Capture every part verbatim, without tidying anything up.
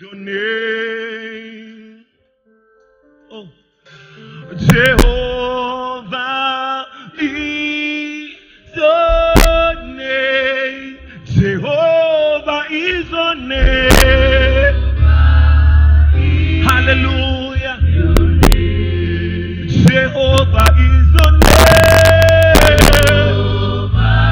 your name. Oh, Jehovah is your name. Jehovah is your name. Hallelujah. Jehovah is your name.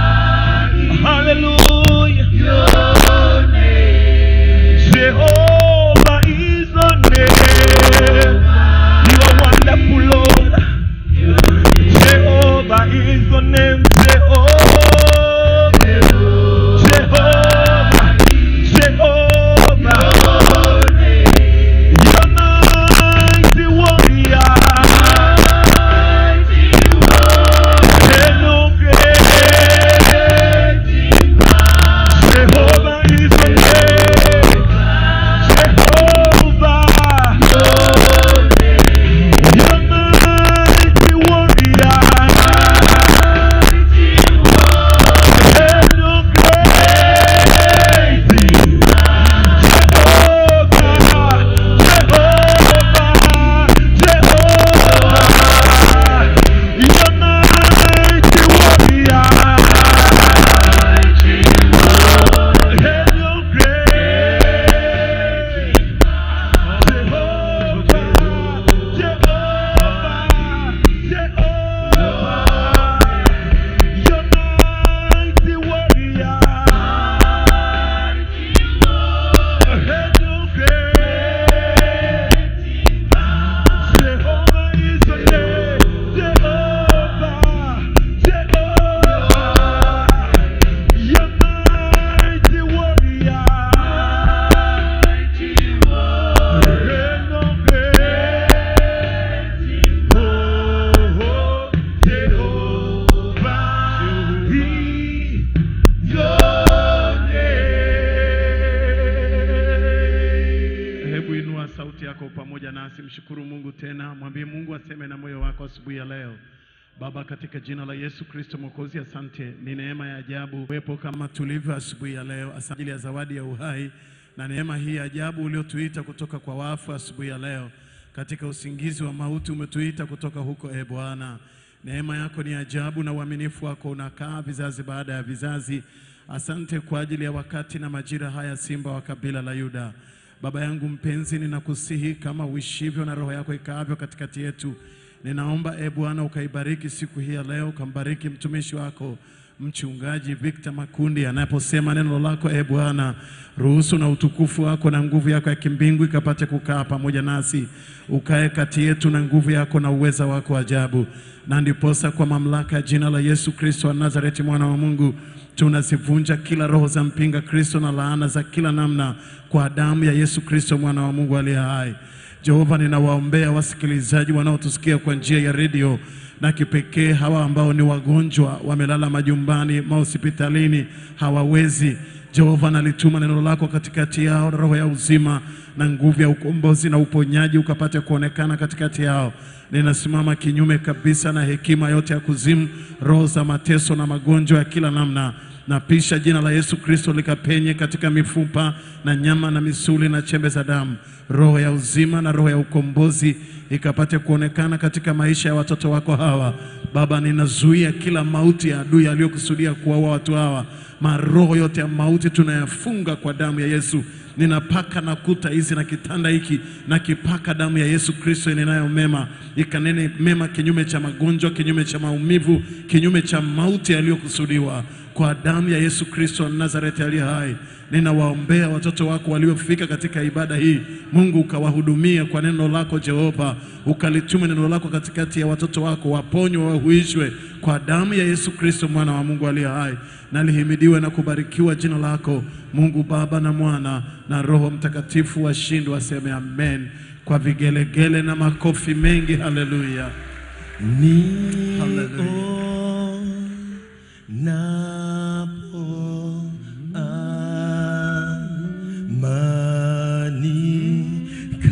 Hallelujah. Your name. Jehovah is your name. You are wonderful, Lord. Jehovah is your name. Jehovah. Jehovah. Jehovah. Your mighty warrior. Jehovah is your name. Jehovah. Your mighty warrior. Mshukuru Mungu tena, mwambie Mungu aseme na moyo wako asubuhi ya leo. Baba, katika jina la Yesu Kristo Mwokozi, asante, ni neema ya ajabu wepo kama tulivyo asubuhi ya leo. Asante ya zawadi ya uhai na neema hii ya ajabu uliotuita kutoka kwa wafu asubuhi ya leo. Katika usingizi wa mauti umetuita kutoka huko, e Bwana. Neema yako ni ajabu na uaminifu wako unakaa vizazi baada ya vizazi. Asante kwa ajili ya wakati na majira haya, Simba wa kabila la Yuda. Baba yangu mpenzi, ninakusihi kama uishivyo na roho yako ikaavyo katikati yetu. Ninaomba e Bwana ukaibariki siku hii ya leo, ukambariki mtumishi wako mchungaji Victor Makundi anaposema neno lako. E Bwana, ruhusu na utukufu wako na nguvu yako ya kimbingu ikapate kukaa pamoja nasi. Ukae kati yetu na nguvu yako na uweza wako ajabu. Na ndiposa kwa mamlaka ya jina la Yesu Kristo wa Nazareti, mwana wa Mungu, tunazivunja kila roho za mpinga Kristo na laana za kila namna kwa damu ya Yesu Kristo, mwana wa Mungu aliye hai. Jehova, ninawaombea wasikilizaji wanaotusikia kwa njia ya radio, na kipekee hawa ambao ni wagonjwa, wamelala majumbani, mahospitalini, hawawezi. Jehova, nalituma neno lako katikati yao, roho ya uzima na nguvu ya ukombozi na uponyaji ukapate kuonekana katikati yao. Ninasimama kinyume kabisa na hekima yote ya kuzimu, roho za mateso na magonjwa ya kila namna. Na pisha jina la Yesu Kristo likapenye katika mifupa na nyama na misuli na chembe za damu. Roho ya uzima na roho ya ukombozi ikapate kuonekana katika maisha ya watoto wako hawa. Baba, ninazuia kila mauti ya adui aliyokusudia kuwaua watu hawa. Maroho yote ya mauti tunayafunga kwa damu ya Yesu. Ninapaka na kuta hizi na kitanda hiki na kipaka damu ya Yesu Kristo inayo mema. Ikanene mema kinyume cha magonjwa, kinyume cha maumivu, kinyume cha mauti aliyokusudiwa. Kwa damu ya Yesu Kristo wa Nazareti aliye hai, ninawaombea watoto wako waliofika katika ibada hii. Mungu ukawahudumia kwa neno lako Jehova. Ukalitume neno lako katikati ya watoto wako, waponywe, wahuishwe kwa damu ya Yesu Kristo, mwana wa Mungu aliye hai. Na lihimidiwe na kubarikiwa jina lako, Mungu Baba na Mwana na Roho Mtakatifu. Washindi waseme amen kwa vigelegele na makofi mengi. Haleluya. Ni Haleluya. Napo amani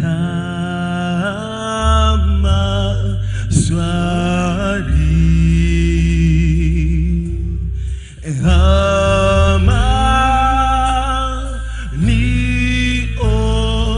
kama swali amani o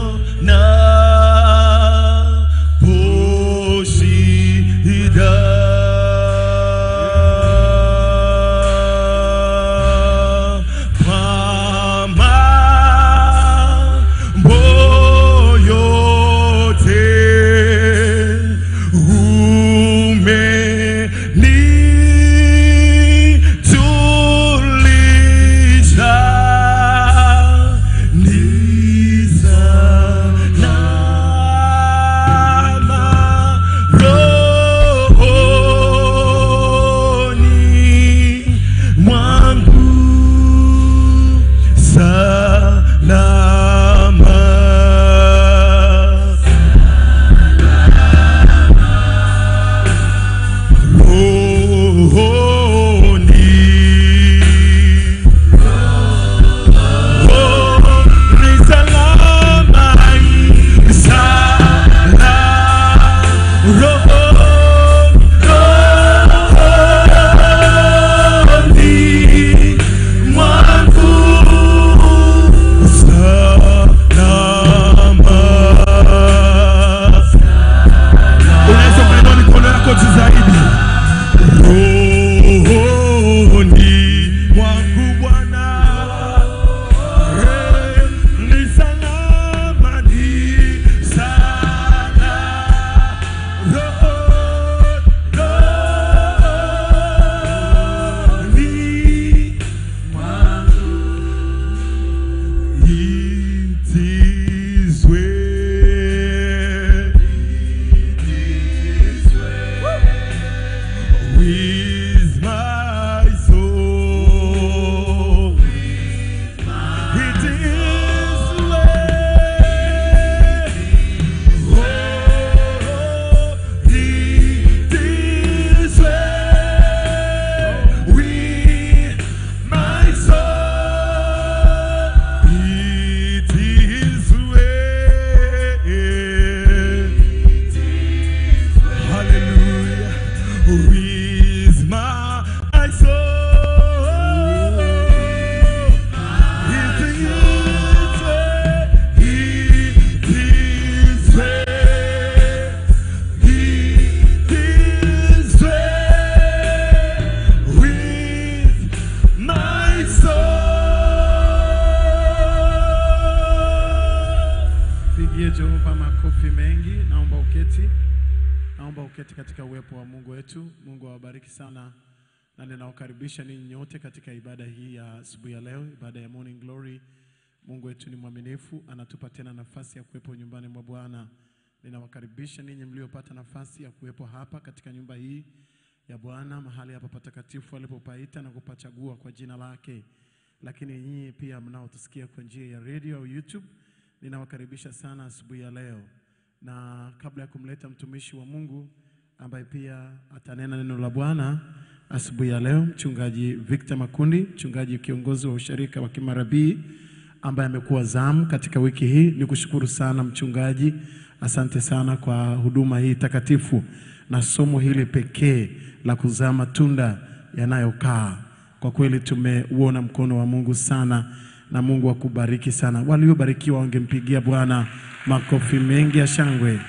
kumpa makofi mengi. Naomba uketi. Naomba uketi katika uwepo wa Mungu wetu. Mungu awabariki sana. Na ninawakaribisha ninyi nyote katika ibada hii ya asubuhi ya leo, ibada ya Morning Glory. Mungu wetu ni mwaminifu, anatupa tena nafasi ya kuwepo nyumbani mwa Bwana. Ninawakaribisha ninyi mliopata nafasi ya kuwepo hapa katika nyumba hii ya Bwana, mahali hapa patakatifu alipopaita na kupachagua kwa jina lake. Lakini nyinyi pia mnaotusikia kwa njia ya radio au YouTube, ninawakaribisha sana asubuhi ya leo. Na kabla ya kumleta mtumishi wa Mungu ambaye pia atanena neno la Bwana asubuhi ya leo, mchungaji Victor Makundi, mchungaji kiongozi wa usharika wa Kimarabii ambaye amekuwa zamu katika wiki hii, nikushukuru sana mchungaji. Asante sana kwa huduma hii takatifu na somo hili pekee la kuzaa matunda yanayokaa. Kwa kweli tumeuona mkono wa Mungu sana, na Mungu akubariki sana. Waliobarikiwa wangempigia Bwana makofi mengi ya shangwe.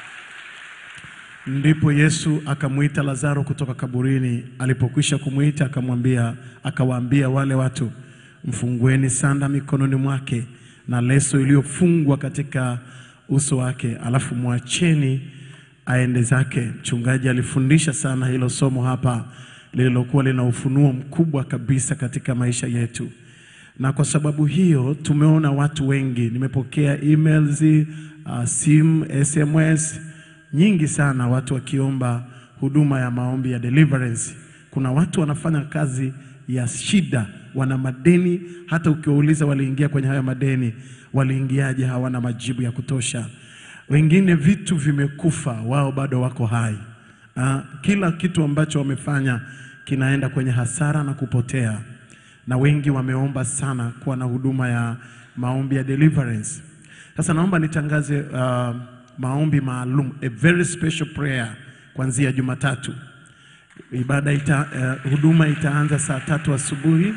Ndipo Yesu akamuita Lazaro kutoka kaburini. Alipokwisha kumuita akamwambia, akawaambia wale watu, mfungueni sanda mikononi mwake na leso iliyofungwa katika uso wake, alafu mwacheni aende zake. Mchungaji alifundisha sana hilo somo hapa, lililokuwa lina ufunuo mkubwa kabisa katika maisha yetu. Na kwa sababu hiyo tumeona watu wengi, nimepokea emails, uh, sim, S M S nyingi sana, watu wakiomba huduma ya maombi ya deliverance. Kuna watu wanafanya kazi ya shida, wana madeni, hata ukiwauliza waliingia kwenye haya madeni, waliingiaje, hawana majibu ya kutosha. Wengine vitu vimekufa, wao bado wako hai. Uh, kila kitu ambacho wamefanya kinaenda kwenye hasara na kupotea. Na wengi wameomba sana kuwa na huduma ya maombi ya deliverance. Sasa naomba nitangaze uh, maombi maalum, a very special prayer, kuanzia Jumatatu. Ibada ita, uh, huduma itaanza saa tatu asubuhi.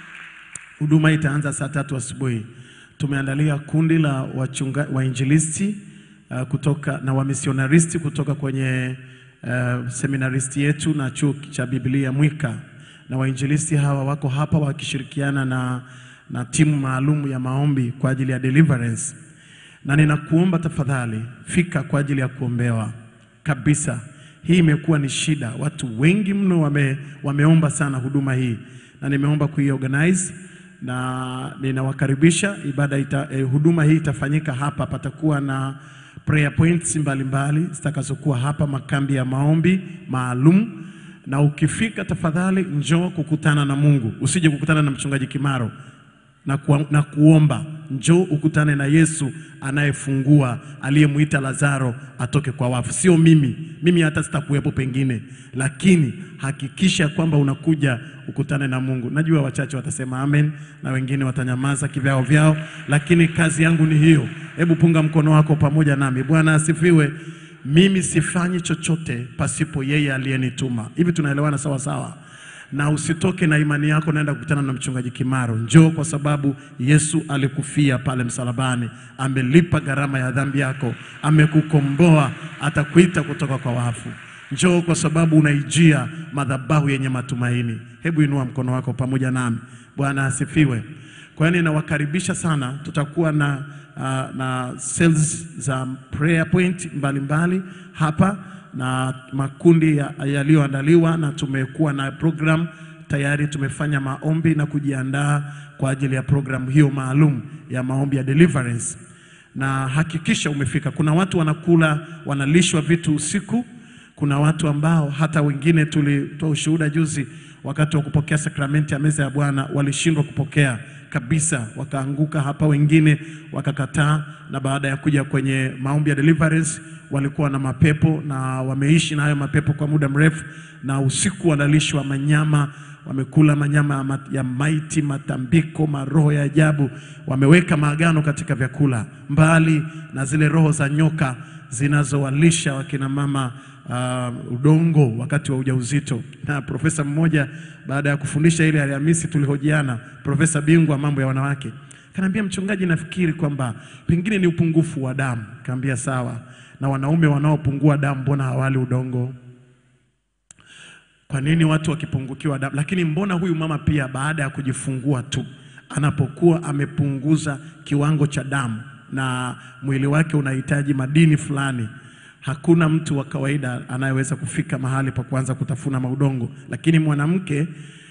Huduma itaanza saa tatu asubuhi. Tumeandalia kundi la wachunga, wainjilisti uh, kutoka na wamisionaristi kutoka kwenye uh, seminaristi yetu na chuo cha Biblia Mwika. Na wainjilisti hawa wako hapa wakishirikiana na, na timu maalum ya maombi kwa ajili ya deliverance. Na ninakuomba tafadhali, fika kwa ajili ya kuombewa kabisa. Hii imekuwa ni shida. Watu wengi mno wame, wameomba sana huduma hii. Na nimeomba kuiorganize, na ninawakaribisha. Ibada ita, eh, huduma hii itafanyika hapa. Patakuwa na prayer points mbalimbali zitakazokuwa hapa, makambi ya maombi maalum. Na ukifika tafadhali njoo kukutana na Mungu. Usije kukutana na mchungaji Kimaro na, ku, na kuomba. Njoo ukutane na Yesu anayefungua, aliyemuita Lazaro atoke kwa wafu. Sio mimi. Mimi hata sitakuwepo pengine. Lakini hakikisha kwamba unakuja ukutane na Mungu. Najua wachache watasema amen na wengine watanyamaza kivyao vyao, lakini kazi yangu ni hiyo. Hebu punga mkono wako pamoja nami. Bwana asifiwe. Mimi sifanyi chochote pasipo yeye aliyenituma. Hivi tunaelewana sawa sawa? Na usitoke na imani yako naenda kukutana na mchungaji Kimaro. Njoo kwa sababu Yesu alikufia pale msalabani. Amelipa gharama ya dhambi yako. Amekukomboa, atakuita kutoka kwa wafu. Njoo kwa sababu unaijia madhabahu yenye matumaini. Hebu inua mkono wako pamoja nami. Bwana asifiwe. Kwa hiyo ninawakaribisha sana. Tutakuwa na Uh, na cells za prayer point mbalimbali hapa, na makundi yaliyoandaliwa, na tumekuwa na program tayari. Tumefanya maombi na kujiandaa kwa ajili ya program hiyo maalum ya maombi ya deliverance. Na hakikisha umefika. Kuna watu wanakula, wanalishwa vitu usiku. Kuna watu ambao hata wengine tulitoa ushuhuda juzi, wakati wa kupokea sakramenti ya meza ya Bwana walishindwa kupokea kabisa, wakaanguka hapa, wengine wakakataa. Na baada ya kuja kwenye maombi ya deliverance walikuwa na mapepo, na wameishi na hayo mapepo kwa muda mrefu, na usiku wanalishwa manyama, wamekula manyama ya maiti, matambiko, maroho ya ajabu. Wameweka maagano katika vyakula, mbali na zile roho za nyoka zinazowalisha wakina mama uh, udongo wakati wa ujauzito. Na profesa mmoja baada ya kufundisha ile Alhamisi tulihojiana, profesa bingwa mambo ya wanawake, kanambia, mchungaji, nafikiri kwamba pengine ni upungufu wa damu. Kaambia sawa, na wanaume wanaopungua damu mbona hawali udongo? Kwa nini watu wakipungukiwa damu? Lakini mbona huyu mama pia baada ya kujifungua tu anapokuwa amepunguza kiwango cha damu, na mwili wake unahitaji madini fulani. Hakuna mtu wa kawaida anayeweza kufika mahali pa kuanza kutafuna maudongo, lakini mwanamke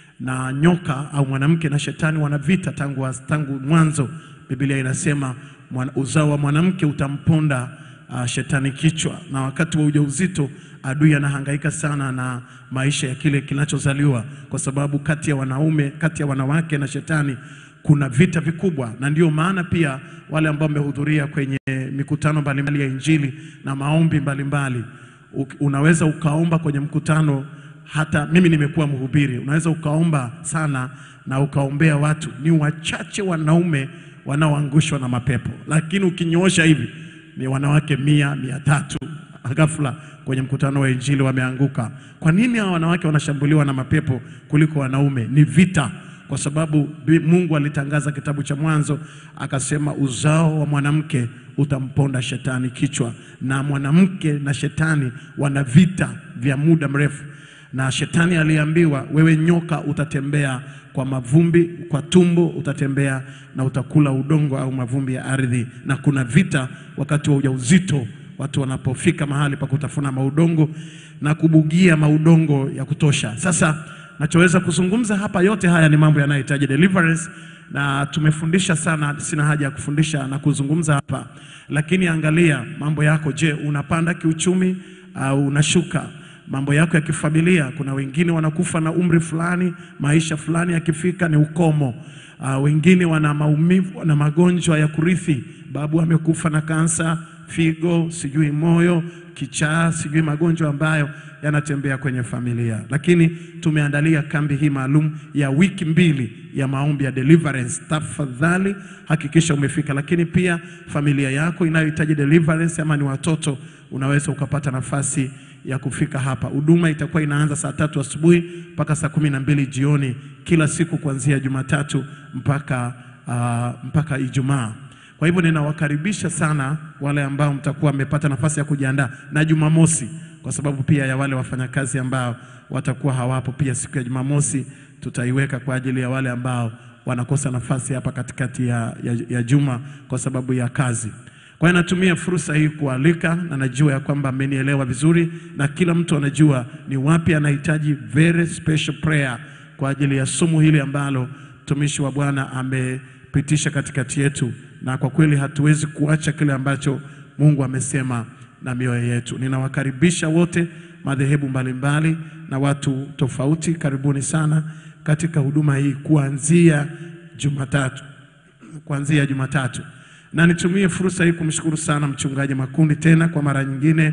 na nyoka au mwanamke na shetani wana vita tangu tangu mwanzo. Biblia inasema uzao wa mwanamke utamponda uh, shetani kichwa, na wakati wa ujauzito adui anahangaika sana na maisha ya kile kinachozaliwa, kwa sababu kati ya wanaume, kati ya wanawake na shetani kuna vita vikubwa. Na ndio maana pia wale ambao wamehudhuria kwenye mikutano mbalimbali ya Injili na maombi mbalimbali, unaweza ukaomba kwenye mkutano. Hata mimi nimekuwa mhubiri, unaweza ukaomba sana na ukaombea watu, ni wachache wanaume wanaoangushwa na mapepo, lakini ukinyoosha hivi ni wanawake mia, mia tatu ghafla kwenye mkutano wa Injili wameanguka. Kwa nini hao wanawake wanashambuliwa na mapepo kuliko wanaume? Ni vita. Kwa sababu Mungu alitangaza kitabu cha Mwanzo akasema uzao wa mwanamke utamponda shetani kichwa, na mwanamke na shetani wana vita vya muda mrefu. Na shetani aliambiwa, wewe nyoka utatembea kwa mavumbi, kwa tumbo utatembea na utakula udongo au mavumbi ya ardhi. Na kuna vita wakati wa ujauzito, watu wanapofika mahali pa kutafuna maudongo na kubugia maudongo ya kutosha. Sasa nachoweza kuzungumza hapa, yote haya ni mambo yanayohitaji deliverance, na tumefundisha sana, sina haja ya kufundisha na kuzungumza hapa. Lakini angalia mambo yako. Je, unapanda kiuchumi au unashuka? Mambo yako ya kifamilia, kuna wengine wanakufa na umri fulani, maisha fulani yakifika ni ukomo. Uh, wengine wana maumivu na magonjwa ya kurithi, babu amekufa na kansa, figo, sijui moyo, kichaa, sijui magonjwa ambayo yanatembea kwenye familia. Lakini tumeandalia kambi hii maalum ya wiki mbili ya maombi ya deliverance. Tafadhali hakikisha umefika. Lakini pia familia yako inayohitaji deliverance, ama ni watoto, unaweza ukapata nafasi ya kufika hapa. Huduma itakuwa inaanza saa tatu asubuhi mpaka saa kumi na mbili jioni kila siku kuanzia Jumatatu mpaka uh, mpaka Ijumaa. Kwa hivyo ninawakaribisha sana wale ambao mtakuwa mmepata nafasi ya kujiandaa, na Jumamosi kwa sababu pia ya wale wafanyakazi ambao watakuwa hawapo, pia siku ya Jumamosi tutaiweka kwa ajili ya wale ambao wanakosa nafasi hapa katikati ya, ya, ya juma kwa sababu ya kazi. Kwa hiyo natumia fursa hii kualika, na najua ya kwamba mmenielewa vizuri, na kila mtu anajua ni wapi anahitaji very special prayer kwa ajili ya somo hili ambalo mtumishi wa Bwana amepitisha katikati yetu. Na kwa kweli hatuwezi kuacha kile ambacho Mungu amesema na mioyo yetu. Ninawakaribisha wote, madhehebu mbalimbali na watu tofauti, karibuni sana katika huduma hii kuanzia Jumatatu. Kuanzia Jumatatu. Na nitumie fursa hii kumshukuru sana mchungaji Makundi tena kwa mara nyingine,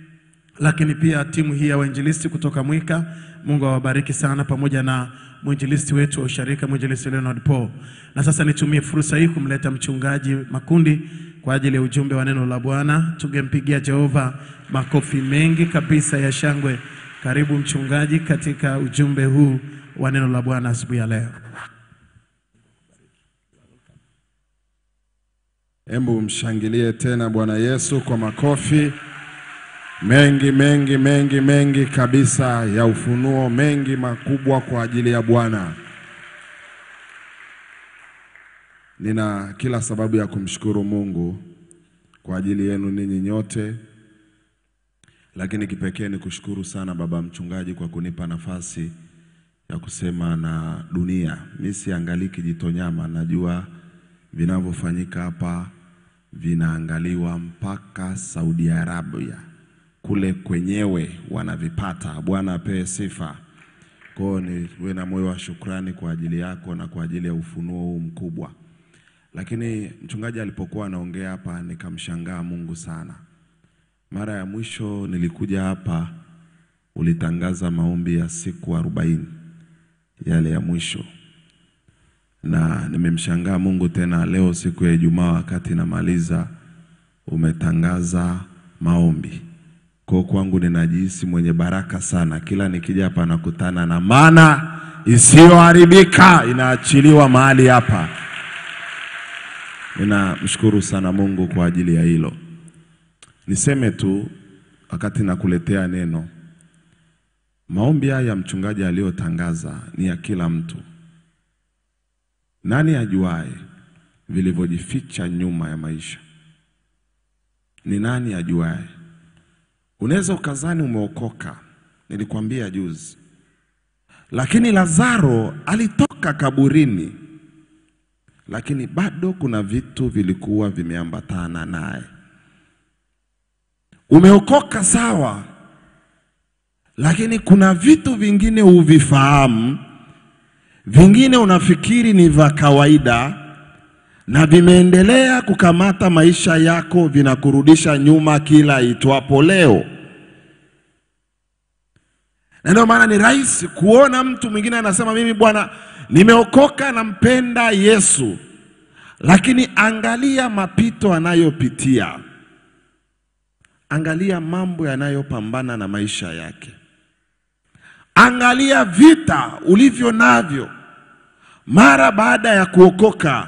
lakini pia timu hii ya wainjilisti kutoka Mwika. Mungu awabariki sana, pamoja na mwinjilisti wetu wa usharika, mwinjilisti Leonard Paul. Na sasa nitumie fursa hii kumleta mchungaji Makundi kwa ajili ya ujumbe wa neno la Bwana. Tungempigia Jehova makofi mengi kabisa ya shangwe. Karibu mchungaji katika ujumbe huu wa neno la Bwana asubuhi ya leo. Hebu mshangilie tena Bwana Yesu kwa makofi mengi mengi mengi mengi kabisa ya ufunuo, mengi makubwa kwa ajili ya Bwana. Nina kila sababu ya kumshukuru Mungu kwa ajili yenu ninyi nyote, lakini kipekee ni kushukuru sana baba mchungaji kwa kunipa nafasi ya kusema na dunia. Mimi siangalii Kijitonyama, najua vinavyofanyika hapa vinaangaliwa mpaka Saudi Arabia, kule kwenyewe wanavipata. Bwana apewe sifa. Kwa ni wewe na moyo wa shukrani kwa ajili yako na kwa ajili ya ufunuo huu mkubwa. Lakini mchungaji alipokuwa anaongea hapa nikamshangaa Mungu sana. Mara ya mwisho nilikuja hapa ulitangaza maombi ya siku arobaini, yale ya mwisho. Na nimemshangaa Mungu tena leo siku ya Ijumaa wakati namaliza umetangaza maombi. Kwa kwangu ninajihisi mwenye baraka sana. Kila nikija hapa nakutana na mana isiyoharibika inaachiliwa mahali hapa. Ninamshukuru sana Mungu kwa ajili ya hilo. Niseme tu wakati nakuletea neno, maombi haya mchungaji aliyotangaza ni ya kila mtu. Nani ajuae vilivyojificha nyuma ya maisha? Ni nani ajuaye? Unaweza ukazani umeokoka, nilikwambia juzi. Lakini Lazaro alitoka kaburini, lakini bado kuna vitu vilikuwa vimeambatana naye. Umeokoka sawa, lakini kuna vitu vingine uvifahamu, vingine unafikiri ni vya kawaida, na vimeendelea kukamata maisha yako, vinakurudisha nyuma kila itwapo leo. Na ndio maana ni rahisi kuona mtu mwingine anasema mimi bwana nimeokoka, nampenda Yesu, lakini angalia mapito anayopitia. Angalia mambo yanayopambana na maisha yake. Angalia vita ulivyo navyo mara baada ya kuokoka.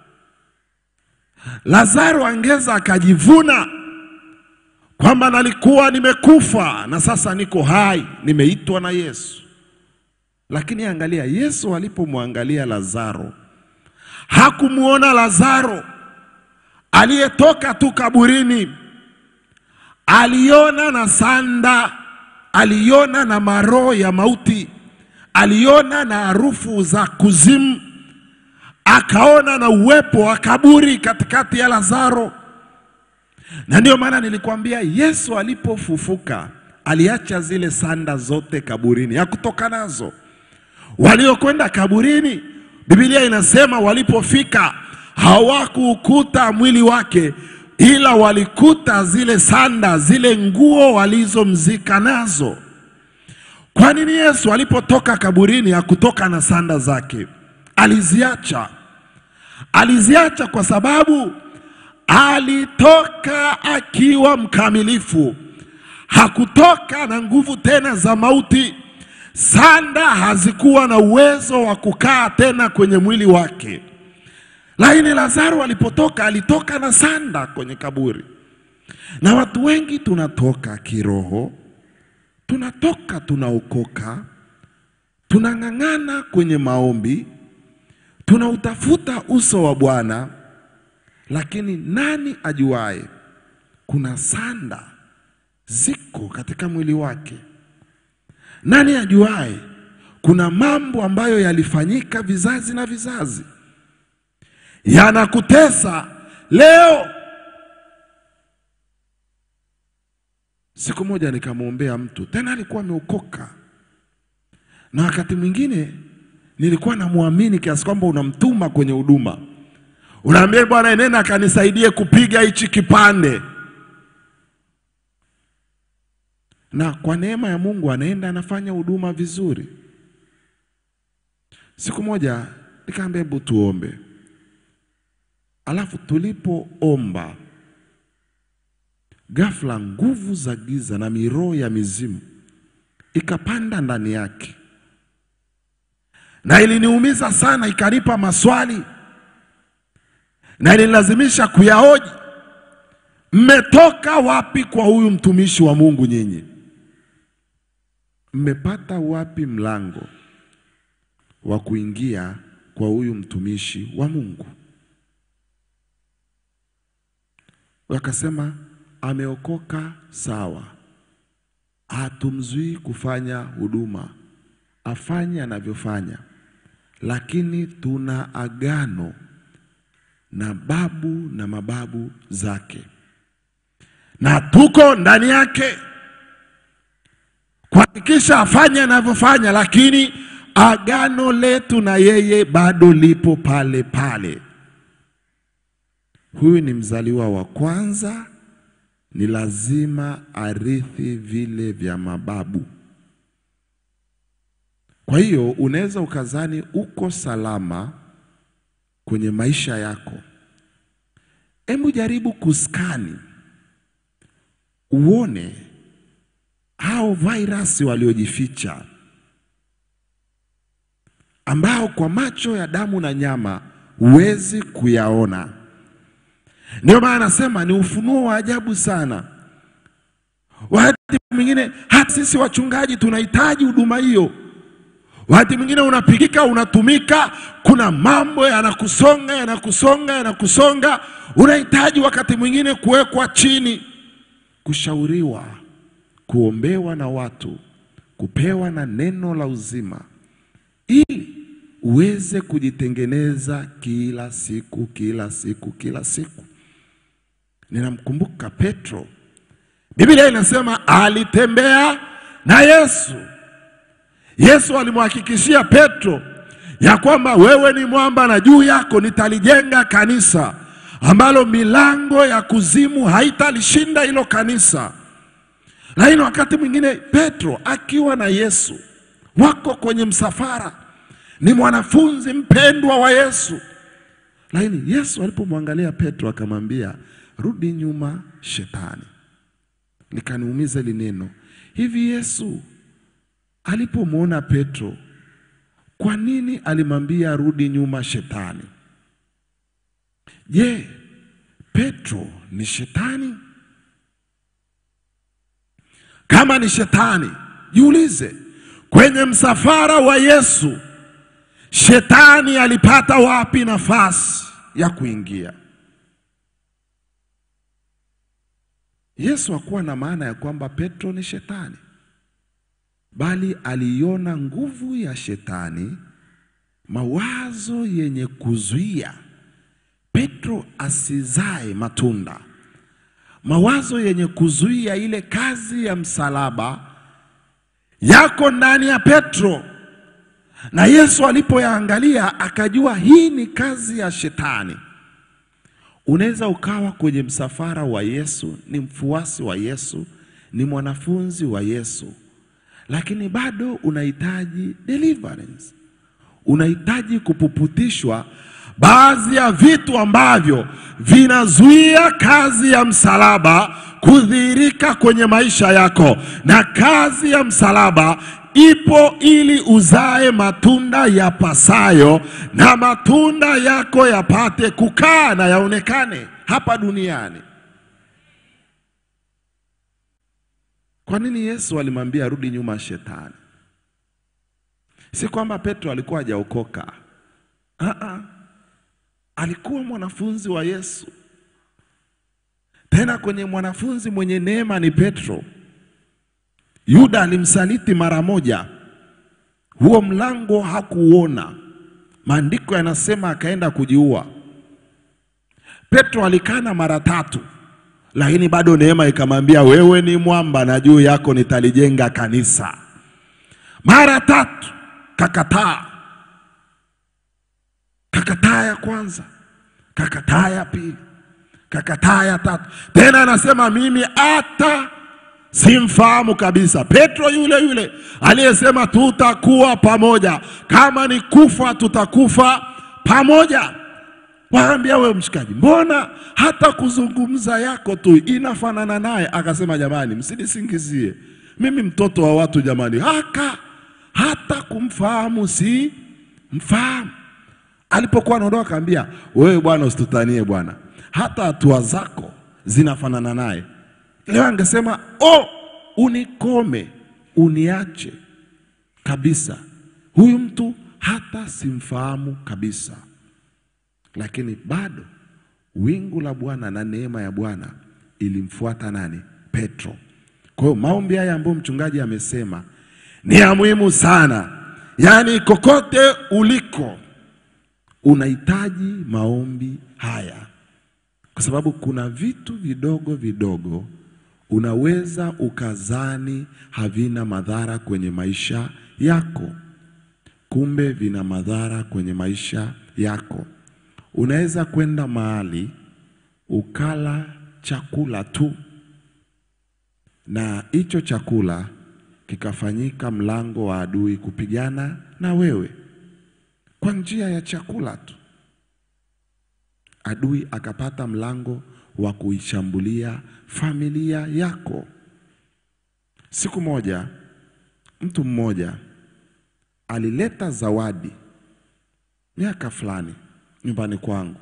Lazaro angeza akajivuna kwamba nalikuwa nimekufa na sasa niko hai, nimeitwa na Yesu. Lakini angalia, Yesu alipomwangalia Lazaro, hakumuona Lazaro aliyetoka tu kaburini. Aliona na sanda, aliona na maroho ya mauti, aliona na harufu za kuzimu, akaona na uwepo wa kaburi katikati ya Lazaro. Na ndio maana nilikwambia Yesu alipofufuka aliacha zile sanda zote kaburini, hakutoka nazo. Waliokwenda kaburini, Biblia inasema walipofika hawakukuta mwili wake, ila walikuta zile sanda, zile nguo walizomzika nazo. Kwa nini Yesu alipotoka kaburini hakutoka na sanda zake? Aliziacha. Aliziacha kwa sababu alitoka akiwa mkamilifu. Hakutoka na nguvu tena za mauti. Sanda hazikuwa na uwezo wa kukaa tena kwenye mwili wake. Lakini Lazaro alipotoka, alitoka na sanda kwenye kaburi. Na watu wengi tunatoka kiroho, tunatoka tunaokoka, tunang'ang'ana kwenye maombi, tunautafuta uso wa Bwana, lakini nani ajuaye kuna sanda ziko katika mwili wake? Nani ajuaye kuna mambo ambayo yalifanyika vizazi na vizazi yanakutesa leo? Siku moja nikamwombea mtu, tena alikuwa ameokoka, na wakati mwingine nilikuwa namuamini kiasi kwamba unamtuma kwenye huduma, unaambia bwana nenda akanisaidie kupiga hichi kipande, na kwa neema ya Mungu anaenda anafanya huduma vizuri. Siku moja nikamwambia hebu tuombe. Alafu tulipoomba, ghafla nguvu za giza na miroho ya mizimu ikapanda ndani yake, na iliniumiza sana, ikanipa maswali na ilinilazimisha kuyahoji. Mmetoka wapi kwa huyu mtumishi wa Mungu nyinyi? Mmepata wapi mlango wa kuingia kwa huyu mtumishi wa Mungu? Wakasema ameokoka sawa, hatumzui kufanya huduma, afanye anavyofanya, lakini tuna agano na babu na mababu zake, na tuko ndani yake kuhakikisha afanye anavyofanya, lakini agano letu na yeye bado lipo pale pale. Huyu ni mzaliwa wa kwanza, ni lazima arithi vile vya mababu. Kwa hiyo unaweza ukazani uko salama kwenye maisha yako. Hebu jaribu kuskani uone hao virus waliojificha, ambao kwa macho ya damu na nyama huwezi kuyaona. Ndio maana nasema ni ufunuo wa ajabu sana. Wakati mwingine hata sisi wachungaji tunahitaji huduma hiyo. Wakati mwingine unapigika, unatumika, kuna mambo yanakusonga, yanakusonga, yanakusonga, unahitaji wakati mwingine kuwekwa chini, kushauriwa, kuombewa na watu, kupewa na neno la uzima, ili uweze kujitengeneza kila siku, kila siku, kila siku. Ninamkumbuka Petro. Biblia inasema alitembea na Yesu. Yesu alimhakikishia Petro ya kwamba wewe ni mwamba na juu yako nitalijenga kanisa ambalo milango ya kuzimu haitalishinda hilo kanisa. Lakini wakati mwingine Petro akiwa na Yesu, wako kwenye msafara, ni mwanafunzi mpendwa wa Yesu. Lakini Yesu alipomwangalia Petro akamwambia, rudi nyuma shetani. Likaniumiza ile neno. Hivi Yesu alipomwona Petro, kwa nini alimwambia rudi nyuma shetani? Je, Petro ni shetani? Kama ni shetani, jiulize, kwenye msafara wa Yesu, shetani alipata wapi nafasi ya kuingia? Yesu hakuwa na maana ya kwamba Petro ni shetani, bali aliona nguvu ya shetani, mawazo yenye kuzuia Petro asizae matunda, mawazo yenye kuzuia ile kazi ya msalaba yako ndani ya Petro. Na Yesu alipoyaangalia akajua hii ni kazi ya shetani. Unaweza ukawa kwenye msafara wa Yesu, ni mfuasi wa Yesu, ni mwanafunzi wa Yesu, lakini bado unahitaji deliverance. Unahitaji kupuputishwa baadhi ya vitu ambavyo vinazuia kazi ya msalaba kudhihirika kwenye maisha yako. Na kazi ya msalaba ipo ili uzae matunda yapasayo, na matunda yako yapate kukaa na yaonekane hapa duniani. Kwa nini Yesu alimwambia rudi nyuma shetani? Si kwamba Petro alikuwa hajaokoka. Ah, alikuwa mwanafunzi wa Yesu. Tena kwenye mwanafunzi mwenye neema ni Petro. Yuda alimsaliti mara moja. Huo mlango hakuona. Maandiko yanasema akaenda kujiua. Petro alikana mara tatu, lakini bado neema ikamwambia wewe ni mwamba na juu yako nitalijenga kanisa. Mara tatu kakataa. Kakataa ya kwanza, kakataa ya pili, kakataa ya tatu. Tena anasema mimi hata simfahamu kabisa. Petro yule yule aliyesema tutakuwa pamoja, kama ni kufa tutakufa pamoja. Waambia wewe mshikaji, mbona hata kuzungumza yako tu inafanana naye? Akasema jamani, msinisingizie, mimi mtoto wa watu jamani. Haka hata kumfahamu si mfahamu. Alipokuwa anaondoka akaambia, wewe bwana usitutanie bwana, hata hatua zako zinafanana naye. Leo angesema oh, unikome, uniache kabisa, huyu mtu hata simfahamu kabisa. Lakini bado wingu la Bwana na neema ya Bwana ilimfuata nani? Petro. Kwa hiyo maombi haya ambayo mchungaji amesema ni ya muhimu sana. Yaani kokote uliko unahitaji maombi haya, kwa sababu kuna vitu vidogo vidogo unaweza ukazani havina madhara kwenye maisha yako, kumbe vina madhara kwenye maisha yako. Unaweza kwenda mahali ukala chakula tu, na hicho chakula kikafanyika mlango wa adui kupigana na wewe kwa njia ya chakula tu. Adui akapata mlango wa kuishambulia familia yako. Siku moja mtu mmoja alileta zawadi miaka fulani nyumbani kwangu.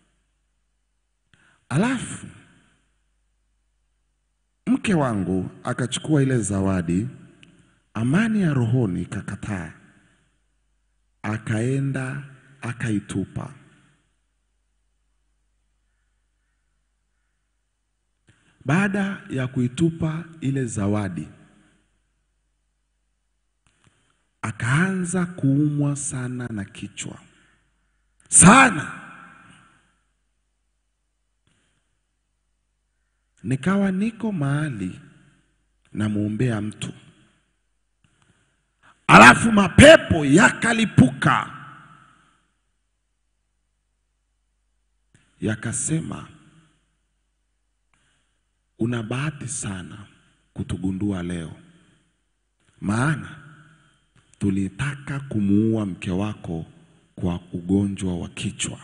Alafu mke wangu akachukua ile zawadi, amani ya rohoni kakataa. akaenda akaitupa. Baada ya kuitupa ile zawadi, akaanza kuumwa sana na kichwa sana. Nikawa niko mahali na muombea mtu, alafu mapepo yakalipuka, yakasema, una bahati sana kutugundua leo, maana tulitaka kumuua mke wako kwa ugonjwa wa kichwa.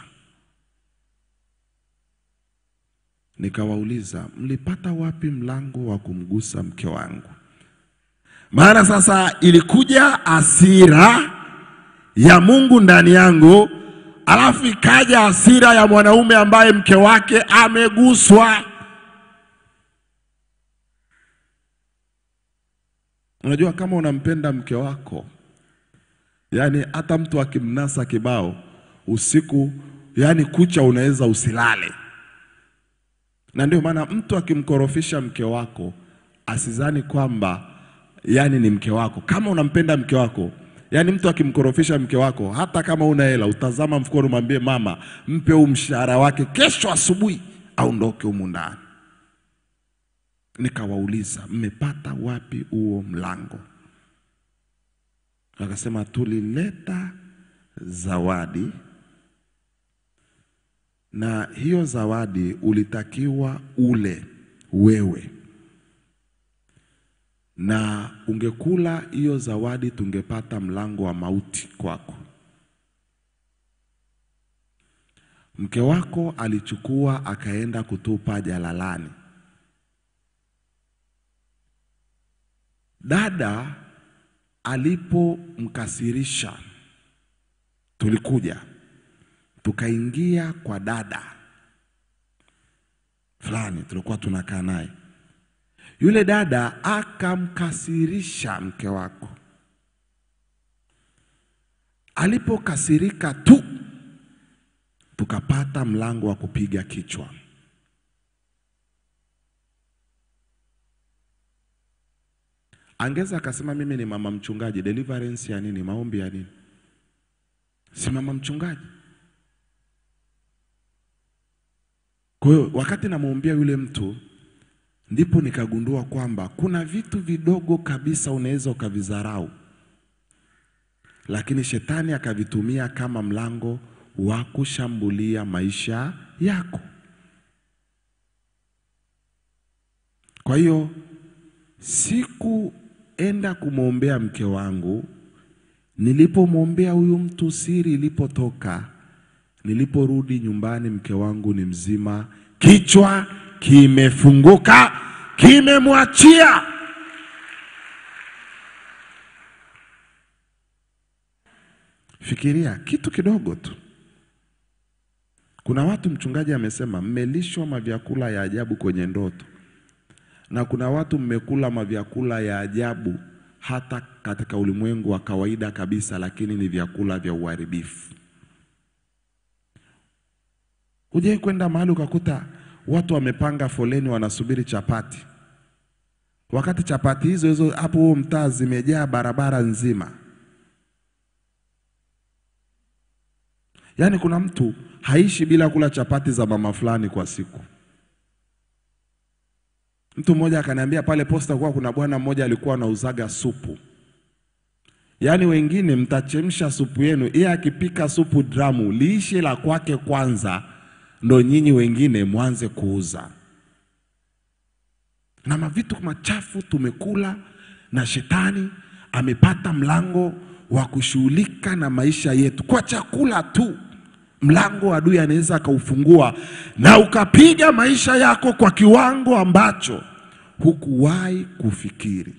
Nikawauliza, mlipata wapi mlango wa kumgusa mke wangu? Maana sasa ilikuja hasira ya Mungu ndani yangu, alafu ikaja hasira ya mwanaume ambaye mke wake ameguswa. Unajua kama unampenda mke wako, yani hata mtu akimnasa kibao usiku, yani kucha unaweza usilale. Na ndio maana mtu akimkorofisha mke wako asizani kwamba yani ni mke wako. Kama unampenda mke wako, yani mtu akimkorofisha mke wako, hata kama una hela, utazama mfukoni, mwambie mama, mpe huu mshahara wake, kesho asubuhi aondoke humu ndani. Nikawauliza, mmepata wapi huo mlango? Akasema, tulileta zawadi, na hiyo zawadi ulitakiwa ule wewe, na ungekula hiyo zawadi tungepata mlango wa mauti kwako. Mke wako alichukua akaenda kutupa jalalani. Dada alipomkasirisha, tulikuja tukaingia kwa dada fulani tulikuwa tunakaa naye. Yule dada akamkasirisha mke wako. Alipokasirika tu, tukapata mlango wa kupiga kichwa. Angeza akasema, mimi ni mama mchungaji, deliverance ya nini, maombi ya nini? Si mama mchungaji. Kwa hiyo wakati namuombea yule mtu, ndipo nikagundua kwamba kuna vitu vidogo kabisa unaweza ukavizarau, lakini shetani akavitumia kama mlango wa kushambulia maisha yako. Kwa hiyo sikuenda kumwombea mke wangu. Nilipomwombea huyu mtu, siri ilipotoka, niliporudi nyumbani mke wangu ni mzima, kichwa kimefunguka, kimemwachia. Fikiria kitu kidogo tu. Kuna watu, mchungaji amesema, mmelishwa mavyakula ya ajabu kwenye ndoto. Na kuna watu mmekula mavyakula ya ajabu hata katika ulimwengu wa kawaida kabisa, lakini ni vyakula vya uharibifu. Uje kwenda mahali ukakuta watu wamepanga foleni wanasubiri chapati, wakati chapati hizo hizo hapo mtaa zimejaa barabara nzima. Yaani kuna mtu haishi bila kula chapati za mama fulani kwa siku. Mtu mmoja akaniambia pale posta kwa kuna bwana mmoja alikuwa anauzaga supu. Yaani wengine mtachemsha supu yenu, yeye akipika supu dramu, liishe la kwake kwanza, ndo nyinyi wengine mwanze kuuza. Na mavitu machafu tumekula, na shetani amepata mlango wa kushughulika na maisha yetu. Kwa chakula tu, mlango adui anaweza kaufungua na ukapiga maisha yako kwa kiwango ambacho hukuwahi kufikiri.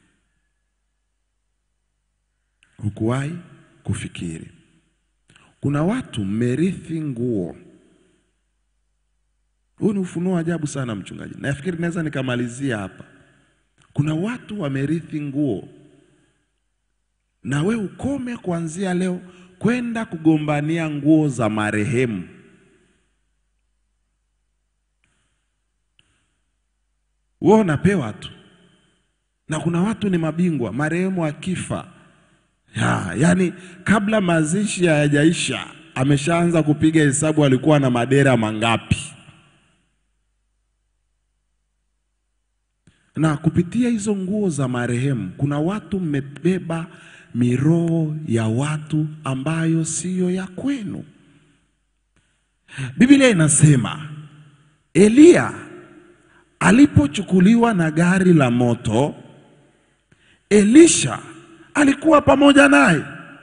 Hukuwahi kufikiri. Kuna watu mmerithi nguo. Huu ni ufunuo ajabu sana mchungaji. Nafikiri naweza nikamalizia hapa. Kuna watu wamerithi nguo, na we ukome kuanzia leo kwenda kugombania nguo za marehemu. Wewe unapewa tu. Na kuna watu ni mabingwa, marehemu akifa, ya, yani kabla mazishi hayajaisha ameshaanza kupiga hesabu alikuwa na madera mangapi. Na kupitia hizo nguo za marehemu kuna watu mmebeba miroho ya watu ambayo siyo ya kwenu. Biblia inasema Elia alipochukuliwa na gari la moto, Elisha alikuwa pamoja naye.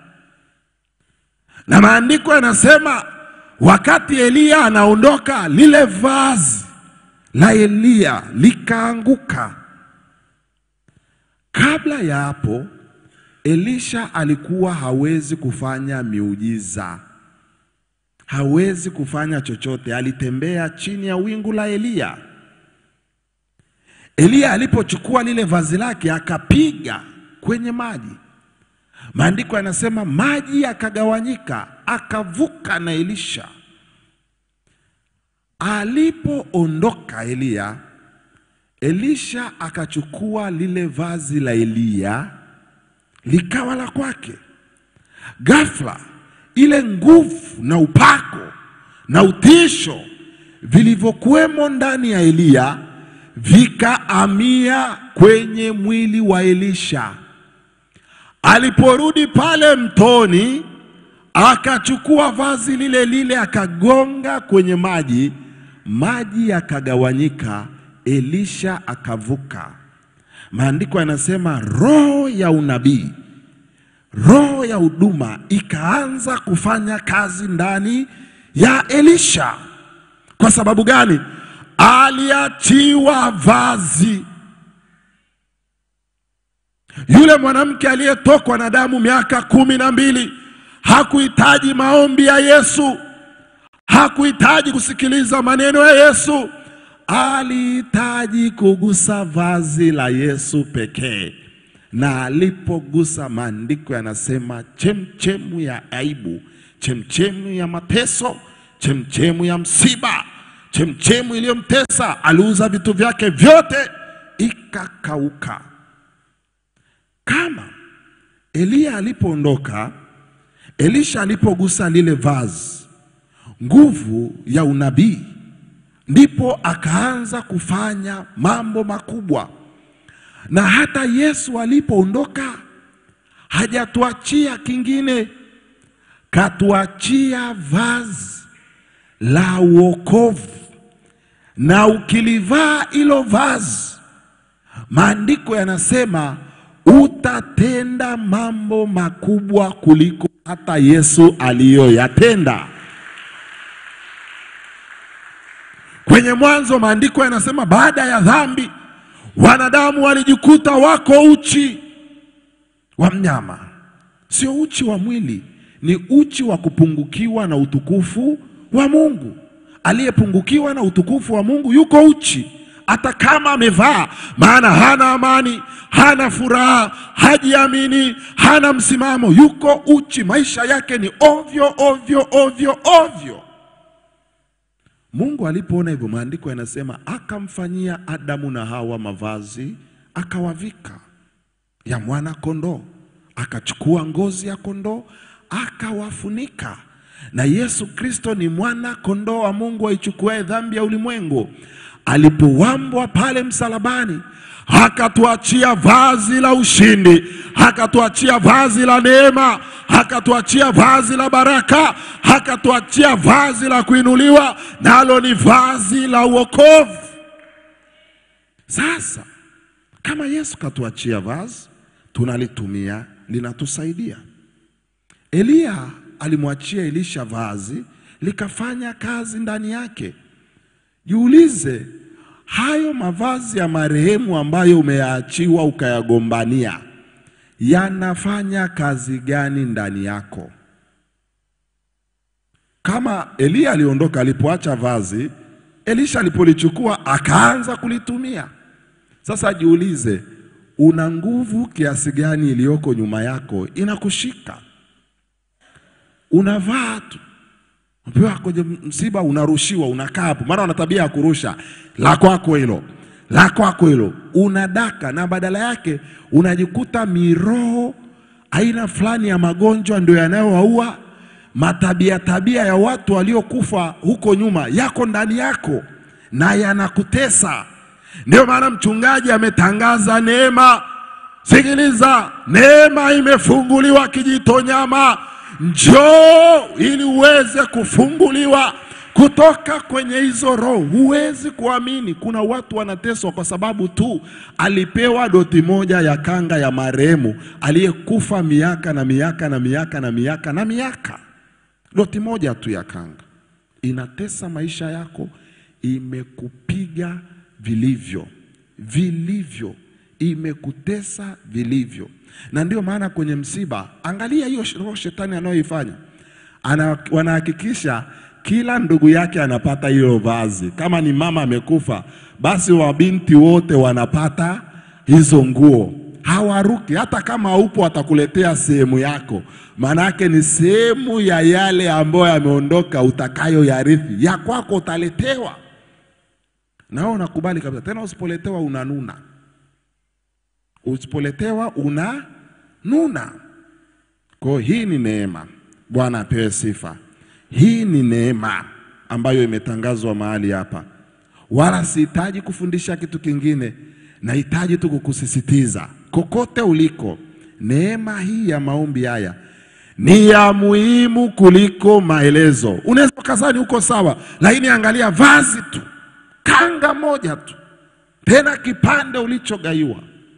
Na maandiko yanasema wakati Elia anaondoka, lile vazi la Elia likaanguka. Kabla ya hapo Elisha alikuwa hawezi kufanya miujiza, hawezi kufanya chochote, alitembea chini ya wingu la Elia. Elia alipochukua lile vazi lake akapiga kwenye maji, maandiko yanasema maji yakagawanyika, akavuka na Elisha. Alipoondoka Elia, Elisha akachukua lile vazi la Elia likawa la kwake. Ghafla ile nguvu na upako na utisho vilivyokuwemo ndani ya Elia vikaamia kwenye mwili wa Elisha. Aliporudi pale mtoni, akachukua vazi lile lile akagonga kwenye maji, maji yakagawanyika, Elisha akavuka. Maandiko yanasema roho ya unabii, roho ya huduma ikaanza kufanya kazi ndani ya Elisha. Kwa sababu gani? Aliachiwa vazi. Yule mwanamke aliyetokwa na damu miaka kumi na mbili hakuhitaji maombi ya Yesu, hakuhitaji kusikiliza maneno ya Yesu, alihitaji kugusa vazi la Yesu pekee. Na alipogusa, maandiko yanasema chemchemu ya aibu, chemchemu ya mateso, chemchemu ya msiba, chemchemu iliyomtesa, aliuza vitu vyake vyote, ikakauka. Kama Elia alipoondoka, Elisha alipogusa lile vazi, nguvu ya unabii, ndipo akaanza kufanya mambo makubwa. Na hata Yesu alipoondoka hajatuachia kingine, katuachia vazi la wokovu. Na ukilivaa ilo vazi, maandiko yanasema utatenda mambo makubwa kuliko hata Yesu aliyoyatenda. Kwenye Mwanzo maandiko yanasema baada ya dhambi wanadamu walijikuta wako uchi wa mnyama. Sio uchi wa mwili, ni uchi wa kupungukiwa na utukufu wa Mungu. Aliyepungukiwa na utukufu wa Mungu yuko uchi, hata kama amevaa, maana hana amani, hana furaha, hajiamini, hana msimamo, yuko uchi. Maisha yake ni ovyo ovyo ovyo ovyo. Mungu alipoona hivyo, maandiko yanasema akamfanyia Adamu na Hawa mavazi, akawavika ya mwana kondoo, akachukua ngozi ya kondoo akawafunika. Na Yesu Kristo ni mwana kondoo wa Mungu aichukue dhambi ya ulimwengu. Alipowambwa pale msalabani, akatuachia vazi la ushindi, akatuachia vazi la neema, akatuachia vazi la baraka, akatuachia vazi la kuinuliwa, nalo ni vazi la wokovu. Sasa kama Yesu katuachia vazi, tunalitumia, linatusaidia. Elia alimwachia Elisha vazi, likafanya kazi ndani yake. Jiulize, hayo mavazi ya marehemu ambayo umeyaachiwa ukayagombania, yanafanya kazi gani ndani yako? Kama Elia aliondoka alipoacha vazi, Elisha alipolichukua akaanza kulitumia. Sasa jiulize, una nguvu kiasi gani iliyoko nyuma yako inakushika? unavaa tu. Unapewa kwenye msiba unarushiwa, unakaa hapo. Maana wana tabia ya kurusha. La kwako hilo. La kwako hilo. Unadaka na badala yake unajikuta miroho aina fulani ya magonjwa ndio yanayowaua. Matabia tabia ya watu waliokufa huko nyuma yako ndani yako na yanakutesa. Ndio maana mchungaji ametangaza neema. Sikiliza, neema imefunguliwa Kijitonyama. Njoo ili uweze kufunguliwa kutoka kwenye hizo roho. Huwezi kuamini, kuna watu wanateswa kwa sababu tu alipewa doti moja ya kanga ya marehemu aliyekufa miaka na miaka na miaka na miaka na miaka. Doti moja tu ya kanga inatesa maisha yako, imekupiga vilivyo vilivyo, imekutesa vilivyo. Na ndio maana kwenye msiba, angalia hiyo roho shetani anayoifanya. Ana wanahakikisha kila ndugu yake anapata hilo vazi. Kama ni mama amekufa, basi wabinti wote wanapata hizo nguo. Hawaruki, hata kama upo atakuletea sehemu yako. Maana yake ni sehemu ya yale ambayo yameondoka utakayo yarithi. Ya kwako utaletewa. Na wewe unakubali kabisa. Tena usipoletewa unanuna. Usipoletewa unanuna. Kwa hii ni neema. Bwana apewe sifa. Hii ni neema ambayo imetangazwa mahali hapa. Wala sihitaji kufundisha kitu kingine. Nahitaji tu kukusisitiza kokote uliko, neema hii ya maombi haya ni ya muhimu kuliko maelezo. Unaweza kazani uko sawa, lakini angalia vazi tu, kanga moja tu, tena kipande ulichogaiwa,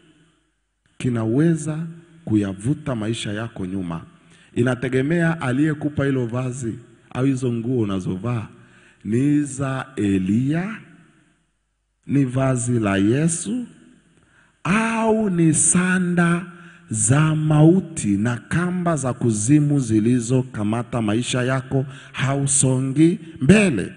kinaweza kuyavuta maisha yako nyuma. Inategemea aliyekupa hilo vazi au hizo nguo unazovaa ni za Elia, ni vazi la Yesu, au ni sanda za mauti na kamba za kuzimu zilizokamata maisha yako, hausongi mbele.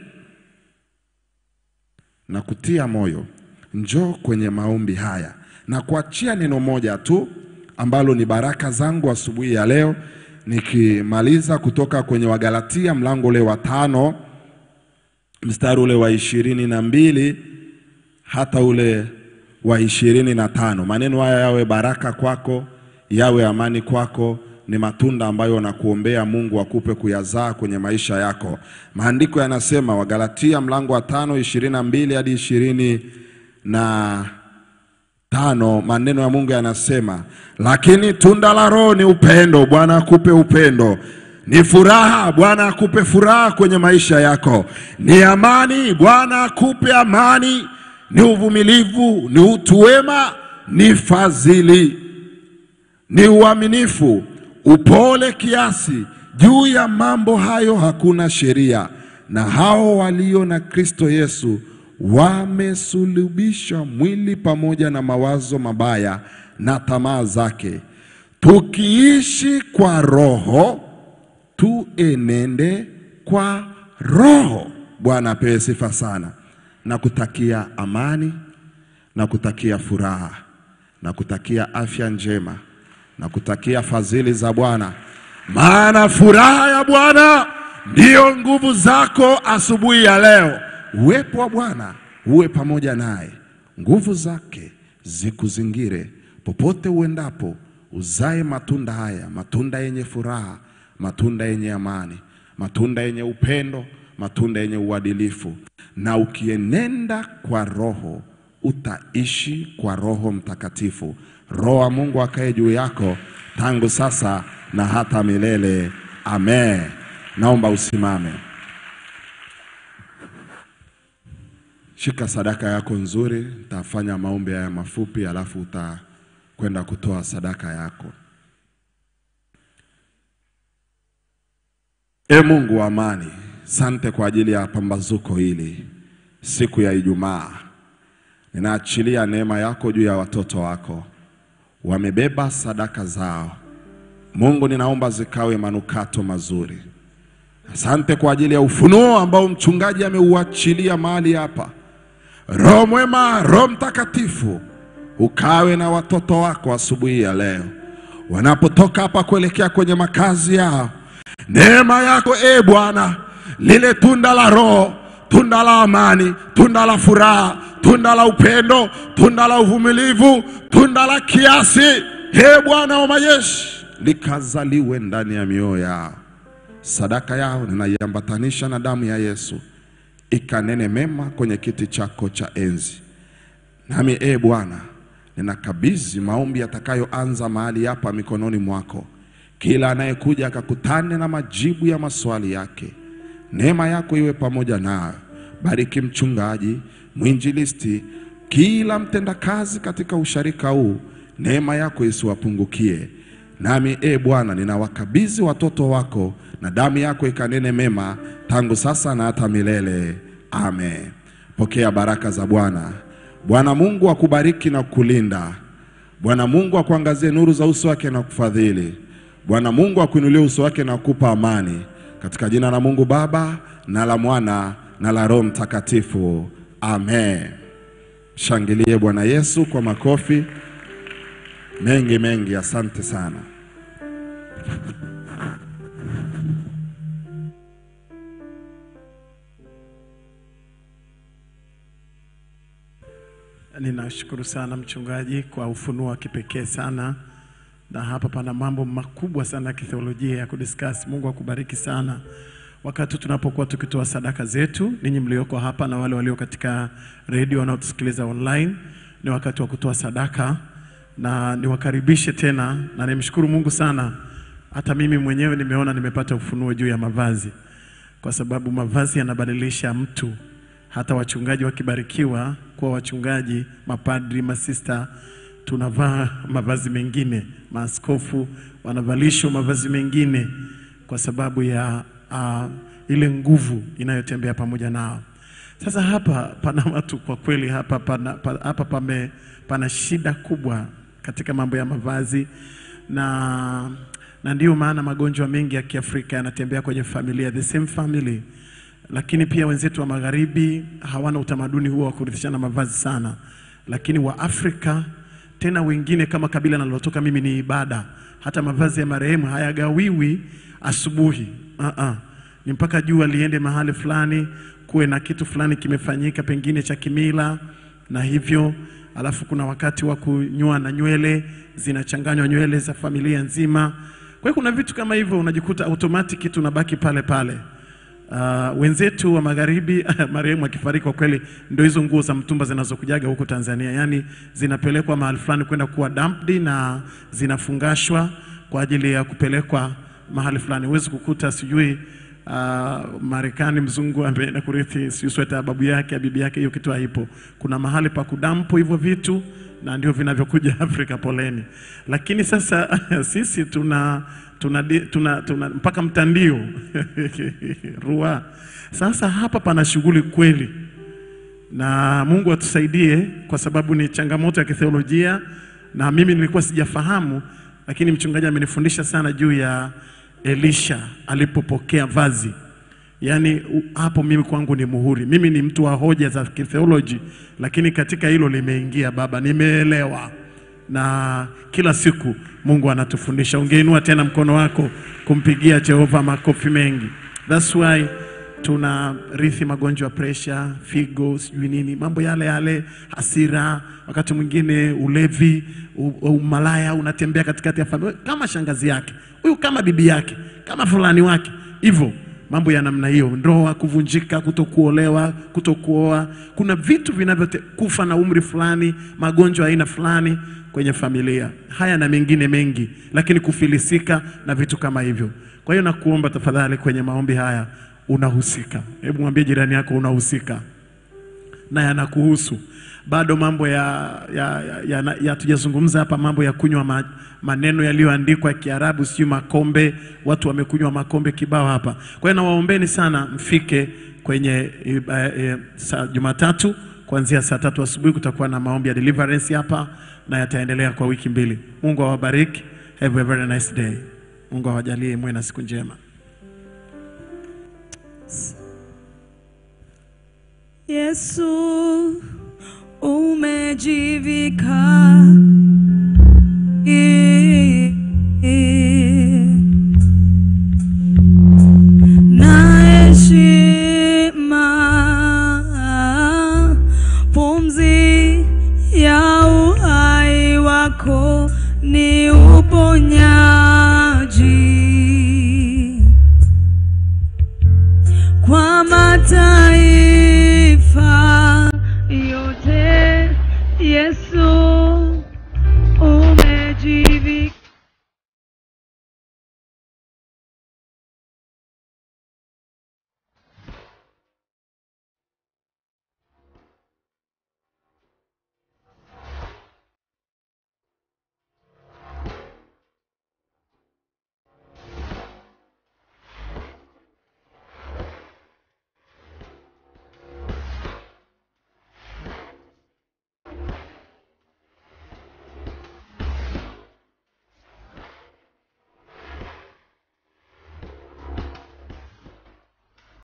Na kutia moyo, njoo kwenye maombi haya na kuachia neno moja tu ambalo ni baraka zangu asubuhi ya leo, nikimaliza kutoka kwenye Wagalatia mlango ule wa tano mstari ule wa ishirini na mbili hata ule wa ishirini na tano. Maneno haya yawe baraka kwako, yawe amani kwako, ni matunda ambayo nakuombea Mungu akupe kuyazaa kwenye maisha yako. Maandiko yanasema, Wagalatia mlango wa tano ishirini na mbili hadi ishirini na tano, maneno ya Mungu yanasema, lakini tunda la Roho ni upendo. Bwana akupe upendo. Ni furaha. Bwana akupe furaha kwenye maisha yako. Ni amani. Bwana akupe amani. Ni uvumilivu, ni utu wema, ni fadhili, ni uaminifu, upole kiasi. Juu ya mambo hayo hakuna sheria. Na hao walio na Kristo Yesu wamesulubisha mwili pamoja na mawazo mabaya na tamaa zake. Tukiishi kwa Roho, tuenende kwa Roho. Bwana apewe sifa sana. Na kutakia amani, na kutakia furaha, na kutakia afya njema, na kutakia fadhili za Bwana. Maana furaha ya Bwana ndiyo nguvu zako asubuhi ya leo. Uwepo wa Bwana uwe pamoja naye. Nguvu zake zikuzingire popote uendapo. Uzae matunda haya, matunda yenye furaha, matunda yenye amani, matunda yenye upendo, matunda yenye uadilifu. Na ukienenda kwa Roho, utaishi kwa Roho Mtakatifu. Roho wa Mungu akae juu yako tangu sasa na hata milele. Amen. Naomba usimame. Shika sadaka yako nzuri. Nitafanya maombi haya mafupi, alafu utakwenda kutoa sadaka yako. E Mungu wa amani, asante kwa ajili ya pambazuko hili siku ya Ijumaa. Ninaachilia neema yako juu ya watoto wako. Wamebeba sadaka zao. Mungu, ninaomba zikawe manukato mazuri. Asante kwa ajili ya ufunuo ambao mchungaji ameuachilia mahali hapa. Roho mwema, Roho Mtakatifu, ukawe na watoto wako asubuhi ya leo. Wanapotoka hapa kuelekea kwenye makazi yao, Neema yako e Bwana, lile tunda la Roho, tunda la amani, tunda la furaha, tunda la upendo, tunda la uvumilivu, tunda la kiasi, e Bwana wa majeshi, likazaliwe ndani ya mioyo yao. Sadaka yao ninaiambatanisha na damu ya Yesu, ikanene mema kwenye kiti chako cha enzi. Nami e Bwana, ninakabidhi maombi yatakayoanza mahali hapa mikononi mwako. Kila anayekuja akakutane na majibu ya maswali yake. Neema yako iwe pamoja nao. Bariki mchungaji, mwinjilisti, kila mtendakazi katika usharika huu. Neema yako isiwapungukie. Nami e Bwana, ninawakabidhi watoto wako, na damu yako ikanene mema tangu sasa na hata milele. Amen. Pokea baraka za Bwana. Bwana Mungu akubariki na kukulinda. Bwana Mungu akuangazie nuru za uso wake na kufadhili. Bwana Mungu akuinulie uso wake na kukupa amani. Katika jina la Mungu Baba, na la Mwana, na la Roho Mtakatifu. Amen. Shangilie Bwana Yesu kwa makofi mengi mengi. Asante sana. Ninashukuru sana mchungaji kwa ufunuo wa kipekee sana, na hapa pana mambo makubwa sana ya kitheolojia ya kudiscuss. Mungu akubariki sana. Wakati tunapokuwa tukitoa sadaka zetu, ninyi mlioko hapa na wale walio katika radio wanaotusikiliza online, ni wakati wa kutoa sadaka, na niwakaribishe tena, na nimshukuru Mungu sana. Hata mimi mwenyewe nimeona nimepata ufunuo juu ya mavazi, kwa sababu mavazi yanabadilisha mtu. Hata wachungaji wakibarikiwa kwa wachungaji, mapadri, masista, tunavaa mavazi mengine. Maaskofu wanavalishwa mavazi mengine kwa sababu ya uh, ile nguvu inayotembea pamoja nao. Sasa hapa pana watu kwa kweli, hapa pana, pa, hapa pame, pana shida kubwa katika mambo ya mavazi, na na ndio maana magonjwa mengi ya Kiafrika yanatembea kwenye familia, the same family. Lakini pia wenzetu wa magharibi hawana utamaduni huo wa kurithishana mavazi sana. Lakini wa Afrika tena wengine kama kabila nalotoka mimi ni ibada. Hata mavazi ya marehemu hayagawiwi asubuhi. Uh -uh. Ni mpaka jua liende mahali fulani, kuwe na kitu fulani kimefanyika pengine cha kimila na hivyo. Alafu kuna wakati wa kunyoa na nywele, zinachanganywa nywele za familia nzima. Kwa hiyo kuna vitu kama hivyo unajikuta automatic tunabaki pale pale. Uh, wenzetu wa magharibi marehemu akifariki kwa kweli ndio hizo nguo za mtumba zinazokujaga huko Tanzania, yani zinapelekwa mahali fulani kwenda kuwa dumped na zinafungashwa kwa ajili ya kupelekwa mahali fulani. Huwezi kukuta sijui uh, Marekani mzungu ameenda kurithi sijui sweta ya babu yake ya bibi yake, hiyo kitu haipo. Kuna mahali pa kudampo hivyo vitu, na ndio vinavyokuja Afrika, poleni. Lakini sasa sisi tuna tuna, tuna, tuna mpaka mtandio rua. Sasa hapa pana shughuli kweli, na Mungu atusaidie, kwa sababu ni changamoto ya kitheolojia, na mimi nilikuwa sijafahamu, lakini mchungaji amenifundisha sana juu ya Elisha alipopokea vazi. Yani hapo mimi kwangu ni muhuri. Mimi ni mtu wa hoja za kitheology, lakini katika hilo limeingia baba, nimeelewa. Na kila siku Mungu anatufundisha. Ungeinua tena mkono wako kumpigia Jehova makofi mengi. That's why tuna rithi magonjwa ya pressure, figo, sijui nini, mambo yale yale, hasira, wakati mwingine ulevi, umalaya, unatembea katikati ya familia kama shangazi yake, huyu kama bibi yake, kama fulani wake, hivyo mambo ya namna hiyo, ndoa kuvunjika, kutokuolewa, kutokuoa, kuna vitu vinavyokufa na umri fulani, magonjwa aina fulani kwenye familia. Haya na mengine mengi, lakini kufilisika na vitu kama hivyo. Kwa hiyo nakuomba tafadhali kwenye maombi haya unahusika. Hebu mwambie jirani yako unahusika na yanakuhusu. Bado mambo ya ya ya, ya, ya tujazungumza hapa, mambo ya kunywa ma, maneno yaliyoandikwa ya Kiarabu, sio makombe, watu wamekunywa makombe kibao hapa. Kwa hiyo nawaombeni sana mfike kwenye e, e, saa Jumatatu kuanzia saa tatu asubuhi kutakuwa na maombi ya deliverance hapa, na yataendelea kwa wiki mbili. Mungu awabariki. Have a very nice day. Mungu awajalie mwe na siku njema. Yesu umejivika e, e, ni